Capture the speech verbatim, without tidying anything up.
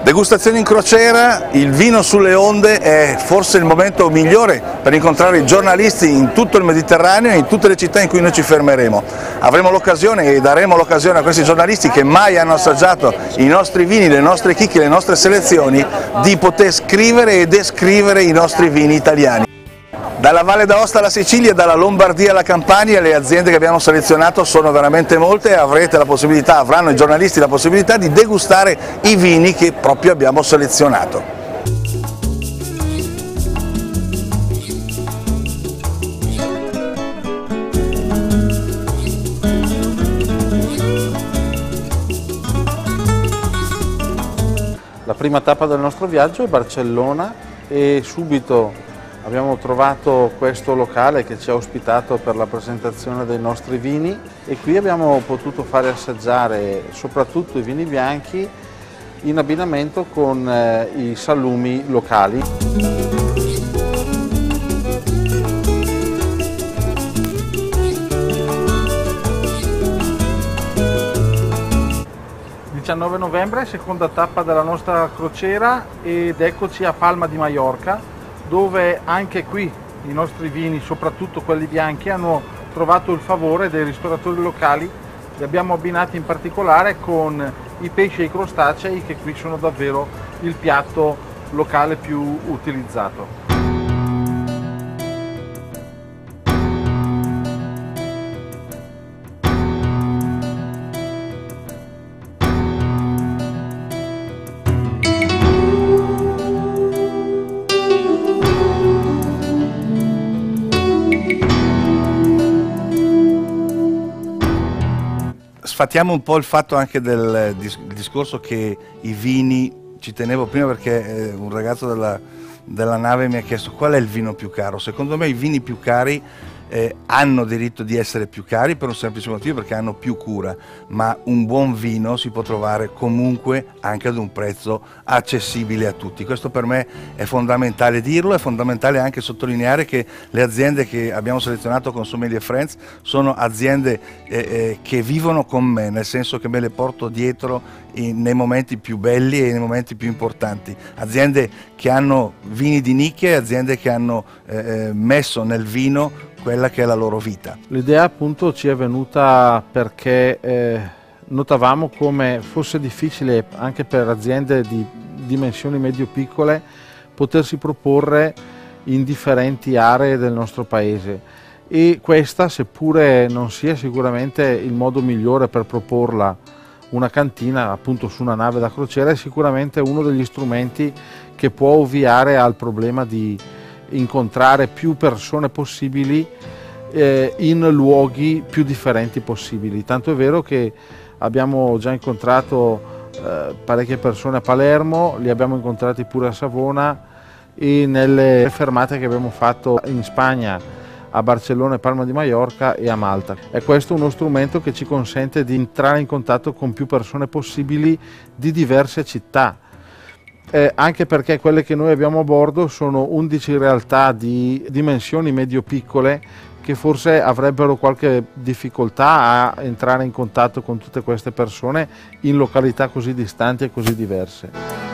Degustazioni in crociera, il vino sulle onde è forse il momento migliore per incontrare i giornalisti in tutto il Mediterraneo e in tutte le città in cui noi ci fermeremo. Avremo l'occasione e daremo l'occasione a questi giornalisti che mai hanno assaggiato i nostri vini, le nostre chicche, le nostre selezioni, di poter scrivere e descrivere i nostri vini italiani. Dalla Valle d'Aosta alla Sicilia, dalla Lombardia alla Campania, le aziende che abbiamo selezionato sono veramente molte e avrete la possibilità, avranno i giornalisti la possibilità di degustare i vini che proprio abbiamo selezionato. La prima tappa del nostro viaggio è Barcellona e subito abbiamo trovato questo locale che ci ha ospitato per la presentazione dei nostri vini e qui abbiamo potuto fare assaggiare soprattutto i vini bianchi in abbinamento con eh, i salumi locali. diciannove novembre, seconda tappa della nostra crociera ed eccoci a Palma di Maiorca, dove anche qui i nostri vini, soprattutto quelli bianchi, hanno trovato il favore dei ristoratori locali. Li abbiamo abbinati in particolare con i pesci e i crostacei, che qui sono davvero il piatto locale più utilizzato. Sfatiamo un po' il fatto anche del discorso che i vini, ci tenevo prima perché un ragazzo della, della nave mi ha chiesto qual è il vino più caro. Secondo me i vini più cari eh, hanno diritto di essere più cari per un semplice motivo, perché hanno più cura, ma un buon vino si può trovare comunque anche ad un prezzo accessibile a tutti. Questo per me è fondamentale dirlo, è fondamentale anche sottolineare che le aziende che abbiamo selezionato con Sommelier Friends sono aziende eh, eh, che vivono con me, nel senso che me le porto dietro in, nei momenti più belli e nei momenti più importanti. Aziende che hanno vini di nicchia e aziende che hanno eh, messo nel vino quella che è la loro vita. L'idea appunto ci è venuta perché eh, notavamo come fosse difficile anche per aziende di dimensioni medio-piccole potersi proporre in differenti aree del nostro paese, e questa, seppure non sia sicuramente il modo migliore per proporla una cantina appunto su una nave da crociera, è sicuramente uno degli strumenti che può ovviare al problema di incontrare più persone possibili eh, in luoghi più differenti possibili. Tanto è vero che abbiamo già incontrato eh, parecchie persone a Palermo, li abbiamo incontrati pure a Savona e nelle fermate che abbiamo fatto in Spagna, a Barcellona e Palma di Maiorca e a Malta. È questo uno strumento che ci consente di entrare in contatto con più persone possibili di diverse città. Eh, anche perché quelle che noi abbiamo a bordo sono undici realtà di dimensioni medio-piccole che forse avrebbero qualche difficoltà a entrare in contatto con tutte queste persone in località così distanti e così diverse.